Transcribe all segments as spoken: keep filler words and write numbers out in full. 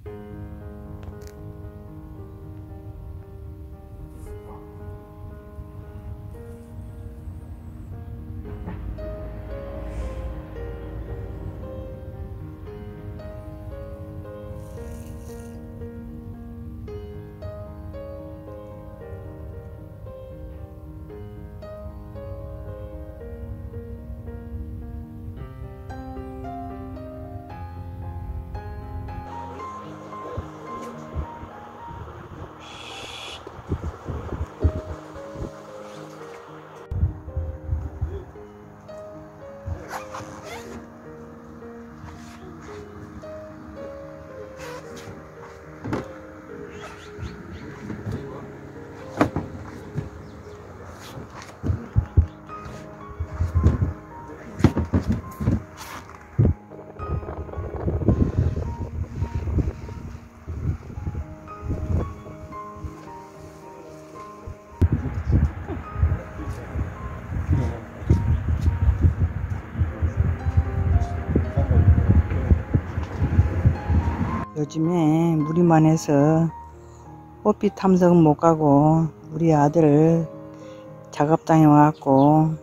요즘에 물이 많아서 호피 탐색은 못 가고 우리 아들 작업장에 와갖고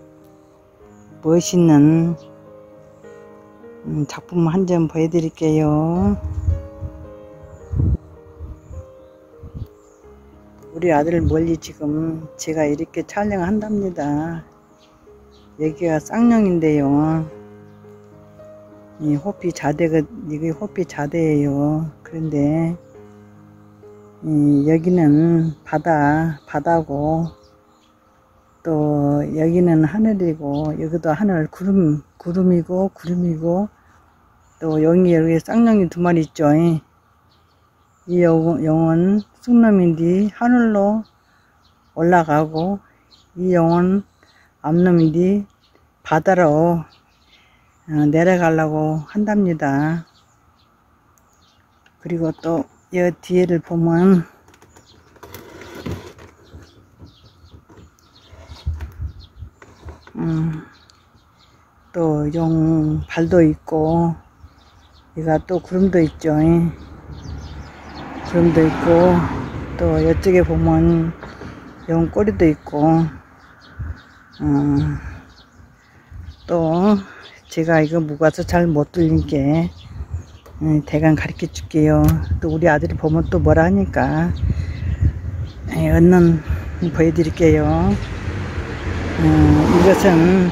멋있는 작품 한 점 보여드릴게요. 우리 아들 멀리 지금 제가 이렇게 촬영한답니다. 여기가 쌍용인데요. 이 호피 자대가, 이게 호피 자대예요. 그런데 이 여기는 바다, 바다고 또 여기는 하늘이고 여기도 하늘 구름, 구름이고 구름이고 또 여기 여기 쌍용이 두 마리 있죠. 이 영은 쑥놈인데 하늘로 올라가고 이 영은 암놈인데 바다로 내려가려고 한답니다. 그리고 또 이 뒤에를 보면 음, 또 용 발도 있고 얘가 또 구름도 있죠. 구름도 있고 또 이쪽에 보면 용 꼬리도 있고 어, 또 제가 이거 무가서 잘 못 들린게 대강 가르쳐 줄게요. 또 우리 아들이 보면 또 뭐라 하니까 얼른 보여드릴게요. 어, 이것은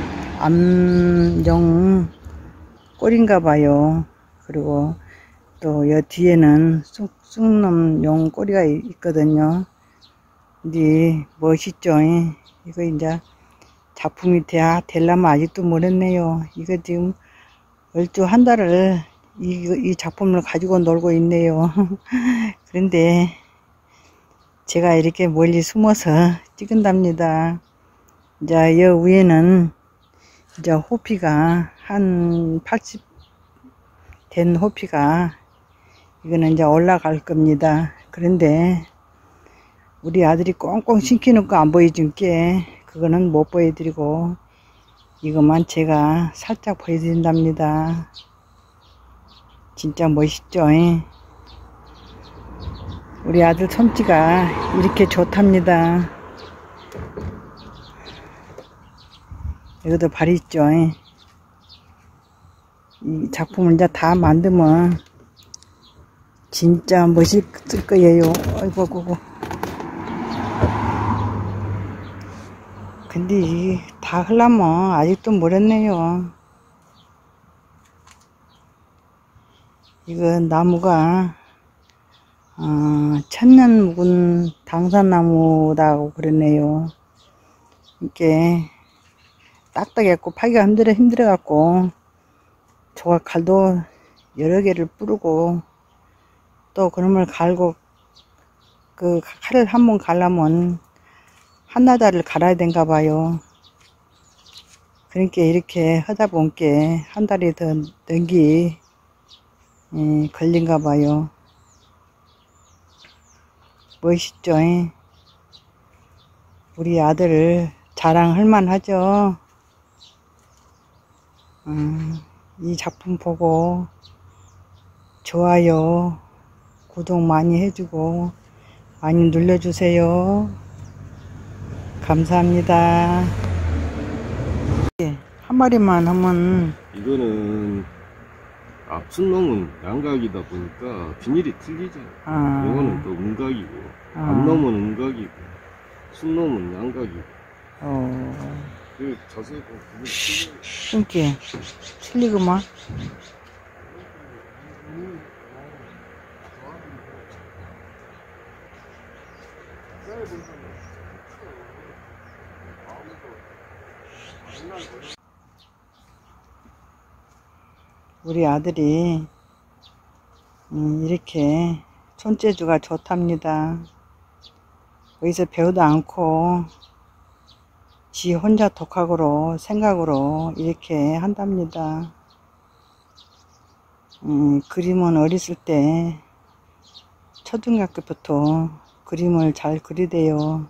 암용 꼬리인가 봐요. 그리고 또 여 뒤에는 쑥, 쑥놈 용 꼬리가 있거든요. 근데 멋있죠. 이거 이제 작품이 돼야 되려면 아직도 모르겠네요. 이거 지금 얼추 한 달을 이, 이 작품을 가지고 놀고 있네요. 그런데 제가 이렇게 멀리 숨어서 찍은답니다. 이제 여 위에는 이제 호피가 한 팔십 된 호피가 이거는 이제 올라갈 겁니다. 그런데 우리 아들이 꽁꽁 신기놓고 안 보여준 게 그거는 못 보여드리고 이것만 제가 살짝 보여드린답니다. 진짜 멋있죠. 우리 아들 솜씨가 이렇게 좋답니다. 여기도 발이 있죠. 이 작품을 이제 다 만들면 진짜 멋있을 거예요. 아이고, 아이고. 근데 다 흘러면 아직도 모르겠네요. 이거 나무가 어, 천년 묵은 당산나무라고 그러네요. 이렇게 딱딱했고 파기가 힘들어 힘들어 갖고 조각칼도 여러 개를 뿌르고 또 그놈을 갈고 그 칼을 한번 갈라면 한나다를 갈아야 된가 봐요. 그러니까 이렇게 하다 보니까 한 달이 더 넘기 예, 걸린가 봐요. 멋있죠? 우리 아들 자랑할 만하죠? 음, 이 작품 보고 좋아요 구독 많이 해주고 많이 눌러주세요. 감사합니다. 한 마리만 하면 이거는 앞순 놈은 양각이다 보니까 비닐이 틀리죠. 아. 이거는 또 음각이고 아. 앞놈은 음각이고 순 놈은 양각이고. 어. 그 자세히 보면 비닐이 틀려요. 그니까 틀리구만. 우리 아들이 음, 이렇게 손재주가 좋답니다. 어디서 배우도 않고 지 혼자 독학으로 생각으로 이렇게 한답니다. 음, 그림은 어렸을 때 초등학교부터 그림을 잘 그리대요.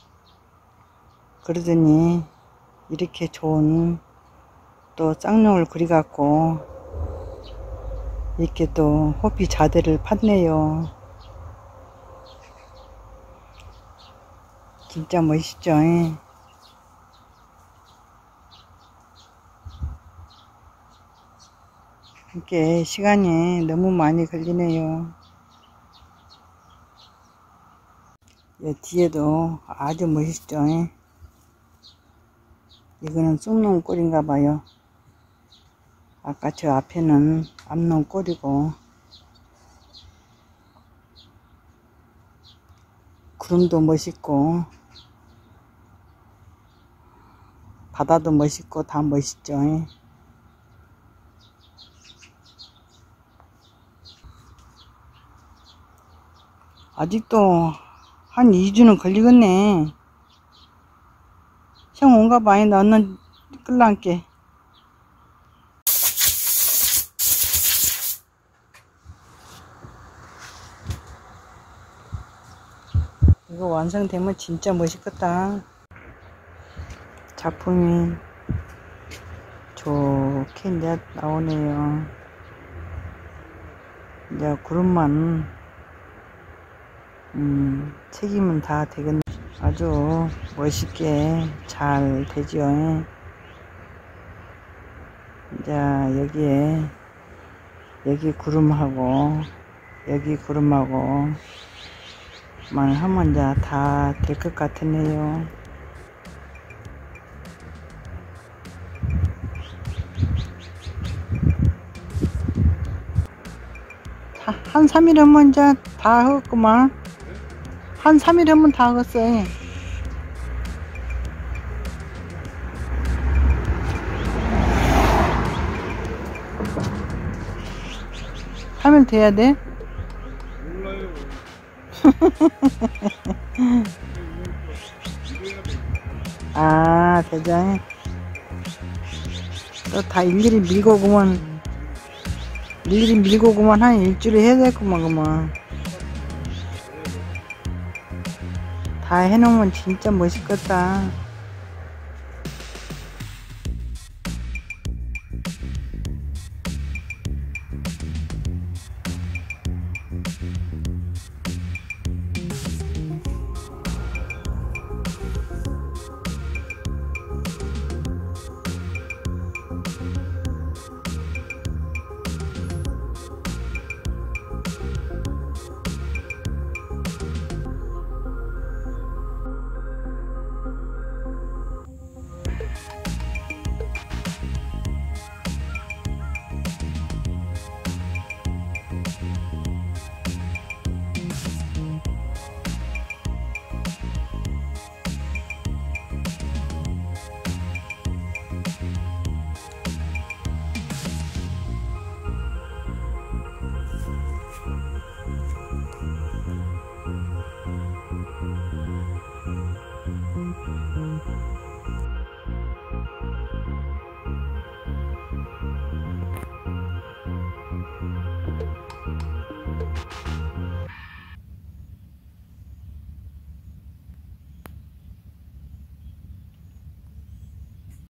그러더니 이렇게 좋은 또 쌍용을 그려갖고 이렇게 또 호피 자대를 팠네요. 진짜 멋있죠? 이렇게 시간이 너무 많이 걸리네요. 이 뒤에도 아주 멋있죠? 이거는 쑥놈 꼴인가 봐요. 아까 저 앞에는 암놈 꼴이고, 구름도 멋있고 바다도 멋있고 다 멋있죠. 아직도 한 이 주는 걸리겠네. 형 온가 봐요. 너는 끌랑게. 이거 완성되면 진짜 멋있겠다. 작품이 좋게 이제 나오네요. 이제 구름만 음, 책임은 다 되겠네. 아주 멋있게 잘 되죠. 이제 여기에 여기 구름하고 여기 구름하고 만 하면 이제 다 될 것 같으네요. 한 삼 일 하면 이제 다 하겠구만. 한 삼 일 하면 다 하겠어. 하면 돼야 돼? 몰라요. 아, 대장. 또 다 일일이 밀고 그만, 일일이 밀고 그만 한 일주일 해야 될구만, 그만. 다 해놓으면 진짜 멋있겠다.